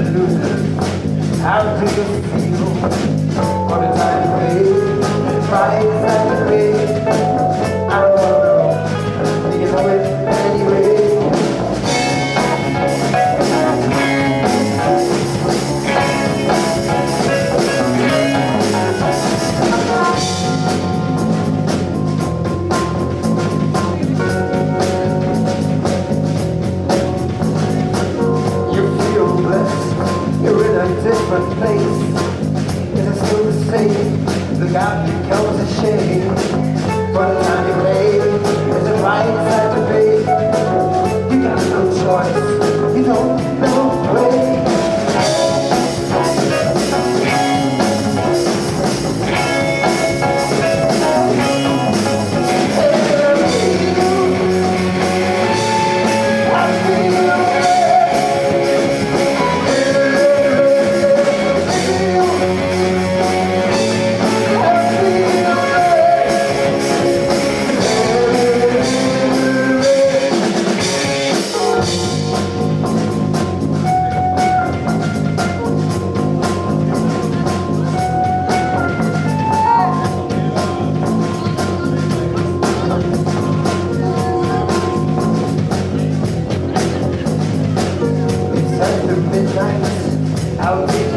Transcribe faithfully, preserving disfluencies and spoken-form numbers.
losers. How do you feel? What a time to wait, price and the way. I don't know, you know it anyway. You're in a different place. Is it still the same? Look out, becomes a shame. For the time you play, is it right side to pay? You got no choice, you don't know way. Out